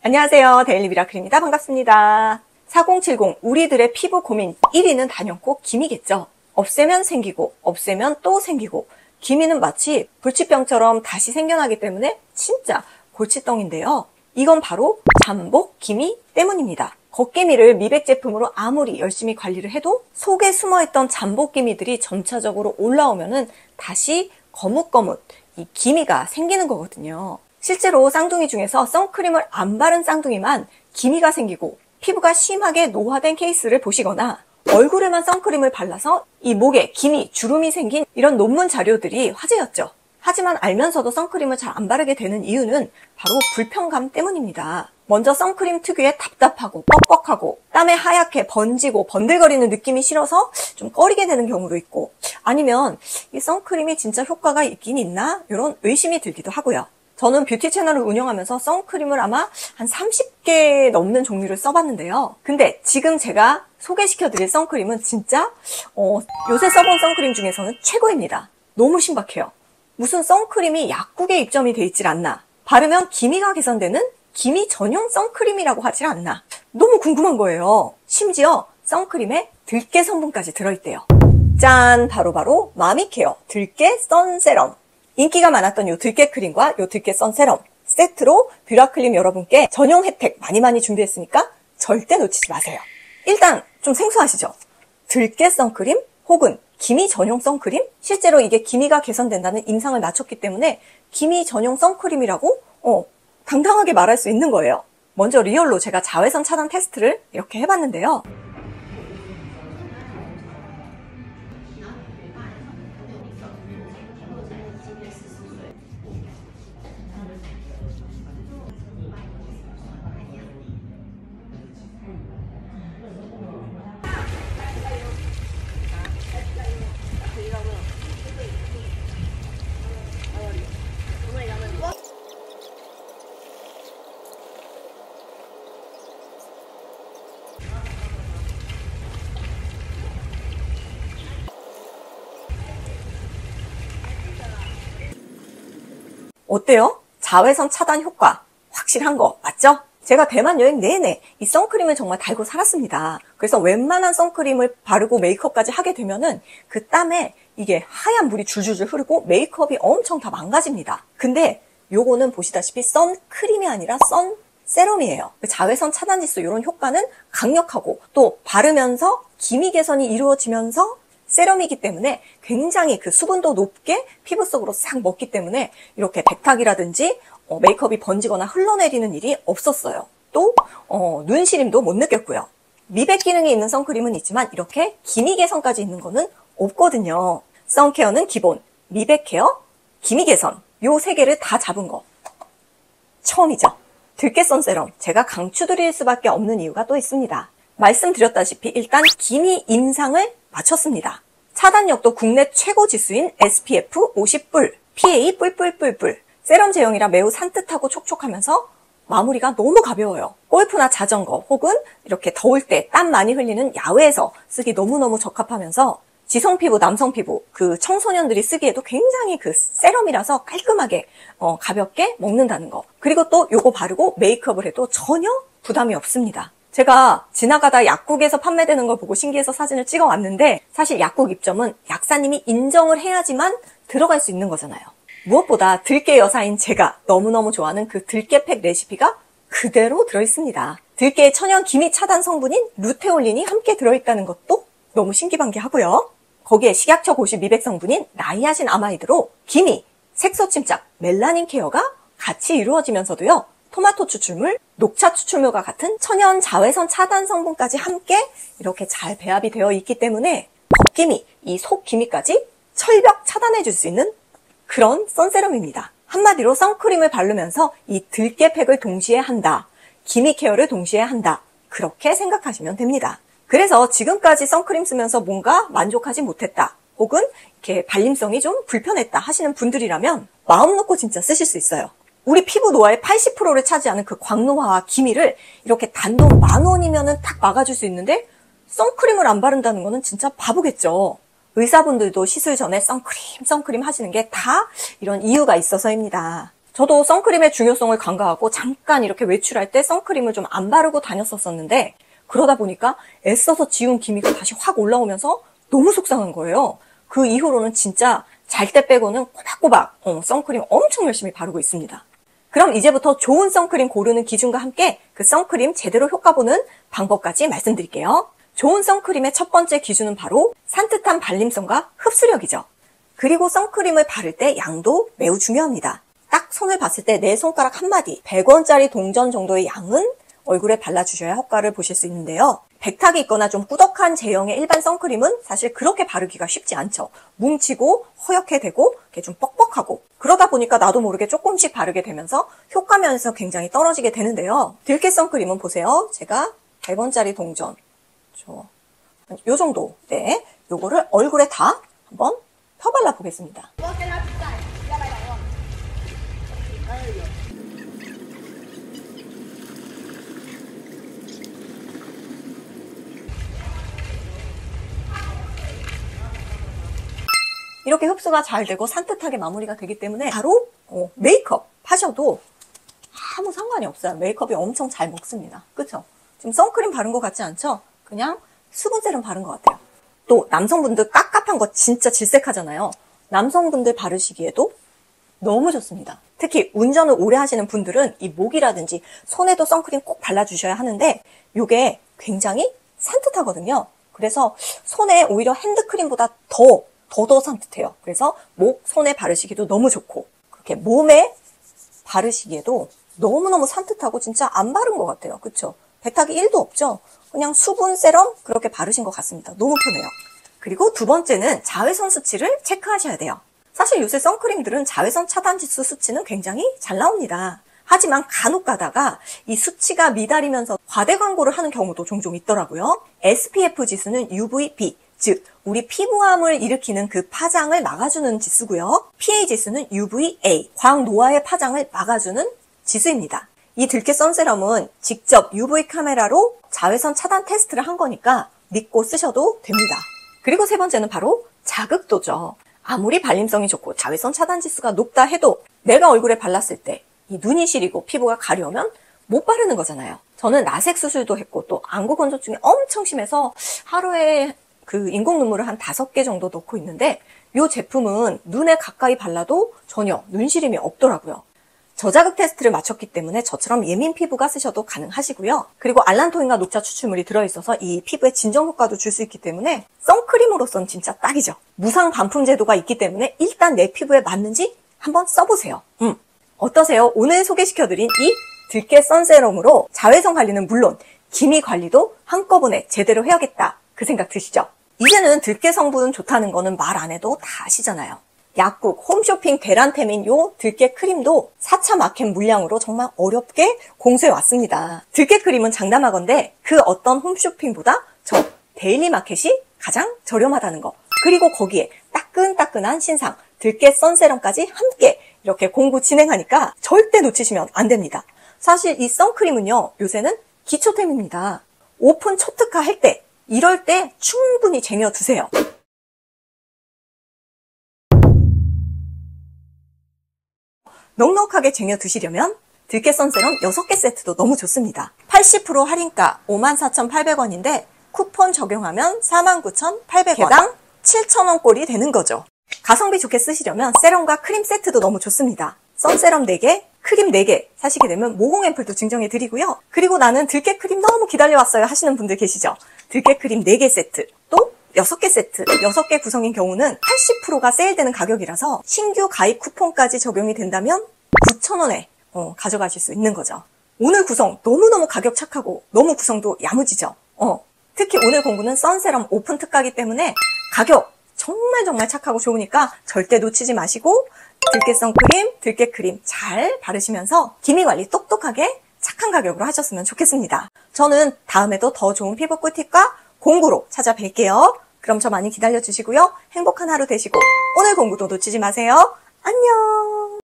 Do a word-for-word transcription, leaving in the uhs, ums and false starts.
안녕하세요. 데일리 미라클입니다. 반갑습니다. 사공칠공 우리들의 피부 고민 일 위는 단연코 기미겠죠. 없애면 생기고 없애면 또 생기고 기미는 마치 불치병처럼 다시 생겨나기 때문에 진짜 골칫덩인데요. 이건 바로 잠복 기미 때문입니다. 겉기미를 미백 제품으로 아무리 열심히 관리를 해도 속에 숨어있던 잠복 기미들이 점차적으로 올라오면은 다시 거뭇거뭇 이 기미가 생기는 거거든요. 실제로 쌍둥이 중에서 선크림을 안 바른 쌍둥이만 기미가 생기고 피부가 심하게 노화된 케이스를 보시거나 얼굴에만 선크림을 발라서 이 목에 기미, 주름이 생긴 이런 논문 자료들이 화제였죠. 하지만 알면서도 선크림을 잘 안 바르게 되는 이유는 바로 불편감 때문입니다. 먼저 선크림 특유의 답답하고 뻑뻑하고 땀에 하얗게 번지고 번들거리는 느낌이 싫어서 좀 꺼리게 되는 경우도 있고, 아니면 이 선크림이 진짜 효과가 있긴 있나? 이런 의심이 들기도 하고요. 저는 뷰티 채널을 운영하면서 선크림을 아마 한 삼십 개 넘는 종류를 써봤는데요. 근데 지금 제가 소개시켜드릴 선크림은 진짜 어, 요새 써본 선크림 중에서는 최고입니다. 너무 신박해요. 무슨 선크림이 약국에 입점이 돼 있질 않나, 바르면 기미가 개선되는 기미 전용 선크림이라고 하질 않나, 너무 궁금한 거예요. 심지어 선크림에 들깨 성분까지 들어있대요. 짠! 바로바로 마미케어 들깨 선세럼. 인기가 많았던 요 들깨 크림과 요 들깨 선세럼 세트로 뷰라클림 여러분께 전용 혜택 많이 많이 준비했으니까 절대 놓치지 마세요. 일단 좀 생소하시죠? 들깨 선크림 혹은 기미 전용 선크림? 실제로 이게 기미가 개선된다는 임상을 마쳤기 때문에 기미 전용 선크림이라고 어, 당당하게 말할 수 있는 거예요. 먼저 리얼로 제가 자외선 차단 테스트를 이렇게 해봤는데요. 어때요? 자외선 차단 효과 확실한 거 맞죠? 제가 대만 여행 내내 이 선크림을 정말 달고 살았습니다. 그래서 웬만한 선크림을 바르고 메이크업까지 하게 되면은 그 땀에 이게 하얀 물이 줄줄줄 흐르고 메이크업이 엄청 다 망가집니다. 근데 요거는 보시다시피 선크림이 아니라 선 세럼이에요. 자외선 차단 지수 이런 효과는 강력하고 또 바르면서 기미 개선이 이루어지면서 세럼이기 때문에 굉장히 그 수분도 높게 피부 속으로 싹 먹기 때문에 이렇게 백탁이라든지 어, 메이크업이 번지거나 흘러내리는 일이 없었어요. 또 어, 눈시림도 못 느꼈고요. 미백 기능이 있는 선크림은 있지만 이렇게 기미 개선까지 있는 거는 없거든요. 선케어는 기본, 미백 케어, 기미 개선 요 세 개를 다 잡은 거 처음이죠. 들깨 선세럼 제가 강추드릴 수밖에 없는 이유가 또 있습니다. 말씀드렸다시피 일단 기미 임상을 마쳤습니다. 차단력도 국내 최고 지수인 에스피에프 오십 뿔, 피에이 뿔뿔뿔뿔. 세럼 제형이라 매우 산뜻하고 촉촉하면서 마무리가 너무 가벼워요. 골프나 자전거 혹은 이렇게 더울 때 땀 많이 흘리는 야외에서 쓰기 너무너무 적합하면서 지성 피부, 남성 피부, 그 청소년들이 쓰기에도 굉장히 그 세럼이라서 깔끔하게 어, 가볍게 먹는다는 거. 그리고 또 요거 바르고 메이크업을 해도 전혀 부담이 없습니다. 제가 지나가다 약국에서 판매되는 걸 보고 신기해서 사진을 찍어 왔는데, 사실 약국 입점은 약사님이 인정을 해야지만 들어갈 수 있는 거잖아요. 무엇보다 들깨 여사인 제가 너무너무 좋아하는 그 들깨팩 레시피가 그대로 들어있습니다. 들깨의 천연 기미 차단 성분인 루테올린이 함께 들어있다는 것도 너무 신기반기하고요. 거기에 식약처 고시 미백 성분인 나이아신 아마이드로 기미, 색소 침착, 멜라닌 케어가 같이 이루어지면서도요. 토마토 추출물, 녹차 추출물과 같은 천연 자외선 차단 성분까지 함께 이렇게 잘 배합이 되어 있기 때문에 겉기미, 이 속기미까지 철벽 차단해 줄 수 있는 그런 선세럼입니다. 한마디로 선크림을 바르면서 이 들깨팩을 동시에 한다, 기미 케어를 동시에 한다, 그렇게 생각하시면 됩니다. 그래서 지금까지 선크림 쓰면서 뭔가 만족하지 못했다, 혹은 이렇게 발림성이 좀 불편했다 하시는 분들이라면 마음 놓고 진짜 쓰실 수 있어요. 우리 피부 노화의 팔십 퍼센트를 차지하는 그 광노화와 기미를 이렇게 단돈 만 원이면은 딱 막아줄 수 있는데 선크림을 안 바른다는 거는 진짜 바보겠죠. 의사분들도 시술 전에 선크림, 선크림 하시는 게 다 이런 이유가 있어서입니다. 저도 선크림의 중요성을 간과하고 잠깐 이렇게 외출할 때 선크림을 좀 안 바르고 다녔었었는데 그러다 보니까 애써서 지운 기미가 다시 확 올라오면서 너무 속상한 거예요. 그 이후로는 진짜 잘 때 빼고는 꼬박꼬박 어, 선크림 엄청 열심히 바르고 있습니다. 그럼 이제부터 좋은 선크림 고르는 기준과 함께 그 선크림 제대로 효과 보는 방법까지 말씀드릴게요. 좋은 선크림의 첫 번째 기준은 바로 산뜻한 발림성과 흡수력이죠. 그리고 선크림을 바를 때 양도 매우 중요합니다. 딱 손을 봤을 때 내 손가락 한 마디, 백 원짜리 동전 정도의 양은 얼굴에 발라주셔야 효과를 보실 수 있는데요. 백탁이 있거나 좀 꾸덕한 제형의 일반 선크림은 사실 그렇게 바르기가 쉽지 않죠. 뭉치고 허옇게 되고 이렇게 좀 뻑뻑하고 그러다 보니까 나도 모르게 조금씩 바르게 되면서 효과면에서 굉장히 떨어지게 되는데요. 들깨 선크림은 보세요. 제가 백 원짜리 동전 저, 요 정도 네, 요거를 얼굴에 다 한번 펴발라 보겠습니다. 이렇게 흡수가 잘 되고 산뜻하게 마무리가 되기 때문에 바로 어, 메이크업 하셔도 아무 상관이 없어요. 메이크업이 엄청 잘 먹습니다. 그쵸? 지금 선크림 바른 것 같지 않죠? 그냥 수분 세럼 바른 것 같아요. 또 남성분들 깝깝한 거 진짜 질색하잖아요. 남성분들 바르시기에도 너무 좋습니다. 특히 운전을 오래 하시는 분들은 이 목이라든지 손에도 선크림 꼭 발라주셔야 하는데 이게 굉장히 산뜻하거든요. 그래서 손에 오히려 핸드크림보다 더 더 더 산뜻해요. 그래서 목, 손에 바르시기도 너무 좋고 그렇게 몸에 바르시기에도 너무너무 산뜻하고 진짜 안 바른 것 같아요. 그쵸? 백탁이 일도 없죠? 그냥 수분 세럼 그렇게 바르신 것 같습니다. 너무 편해요. 그리고 두 번째는 자외선 수치를 체크하셔야 돼요. 사실 요새 선크림들은 자외선 차단지수 수치는 굉장히 잘 나옵니다. 하지만 간혹 가다가 이 수치가 미달이면서 과대 광고를 하는 경우도 종종 있더라고요. 에스피에프 지수는 유브이비, 즉 우리 피부암을 일으키는 그 파장을 막아주는 지수고요. 피에이 지수는 유브이에이, 광노화의 파장을 막아주는 지수입니다. 이 들깨 선세럼은 직접 유브이 카메라로 자외선 차단 테스트를 한 거니까 믿고 쓰셔도 됩니다. 그리고 세 번째는 바로 자극도죠. 아무리 발림성이 좋고 자외선 차단 지수가 높다 해도 내가 얼굴에 발랐을 때 이 눈이 시리고 피부가 가려우면 못 바르는 거잖아요. 저는 라섹 수술도 했고 또 안구 건조증이 엄청 심해서 하루에 그 인공 눈물을 한 다섯 개 정도 넣고 있는데 이 제품은 눈에 가까이 발라도 전혀 눈시림이 없더라고요. 저자극 테스트를 마쳤기 때문에 저처럼 예민 피부가 쓰셔도 가능하시고요. 그리고 알란토인과 녹차 추출물이 들어있어서 이 피부에 진정 효과도 줄 수 있기 때문에 선크림으로서는 진짜 딱이죠. 무상 반품 제도가 있기 때문에 일단 내 피부에 맞는지 한번 써보세요. 음, 어떠세요? 오늘 소개시켜드린 이 들깨 선세럼으로 자외선 관리는 물론 기미 관리도 한꺼번에 제대로 해야겠다 그 생각 드시죠? 이제는 들깨 성분 좋다는 거는 말 안 해도 다 아시잖아요. 약국, 홈쇼핑 대란템인 요 들깨 크림도 사 차 마켓 물량으로 정말 어렵게 공수해 왔습니다. 들깨 크림은 장담하건대 그 어떤 홈쇼핑보다 저 데일리 마켓이 가장 저렴하다는 거. 그리고 거기에 따끈따끈한 신상 들깨 선세럼까지 함께 이렇게 공구 진행하니까 절대 놓치시면 안 됩니다. 사실 이 선크림은요, 요새는 기초템입니다. 오픈 초특화 할 때, 이럴 때 충분히 쟁여 두세요. 넉넉하게 쟁여 두시려면 들깨 선세럼 여섯 개 세트도 너무 좋습니다. 팔십 퍼센트 할인가 오만 사천팔백 원인데 쿠폰 적용하면 사만 구천팔백 원, 개당 칠천 원 꼴이 되는 거죠. 가성비 좋게 쓰시려면 세럼과 크림 세트도 너무 좋습니다. 선세럼 네 개, 크림 네 개 사시게 되면 모공 앰플도 증정해 드리고요. 그리고 나는 들깨 크림 너무 기다려왔어요 하시는 분들 계시죠? 들깨 크림 네 개 세트, 또 여섯 개 세트, 여섯 개 구성인 경우는 팔십 퍼센트가 세일되는 가격이라서 신규 가입 쿠폰까지 적용이 된다면 구천 원에 어, 가져가실 수 있는 거죠. 오늘 구성 너무너무 가격 착하고 너무 구성도 야무지죠? 어, 특히 오늘 공구는 선세럼 오픈 특가이기 때문에 가격 정말 정말 착하고 좋으니까 절대 놓치지 마시고 들깨 선크림, 들깨 크림 잘 바르시면서 기미 관리 똑똑하게 착한 가격으로 하셨으면 좋겠습니다. 저는 다음에도 더 좋은 피부 꿀팁과 공구로 찾아뵐게요. 그럼 저 많이 기다려주시고요. 행복한 하루 되시고 오늘 공구도 놓치지 마세요. 안녕!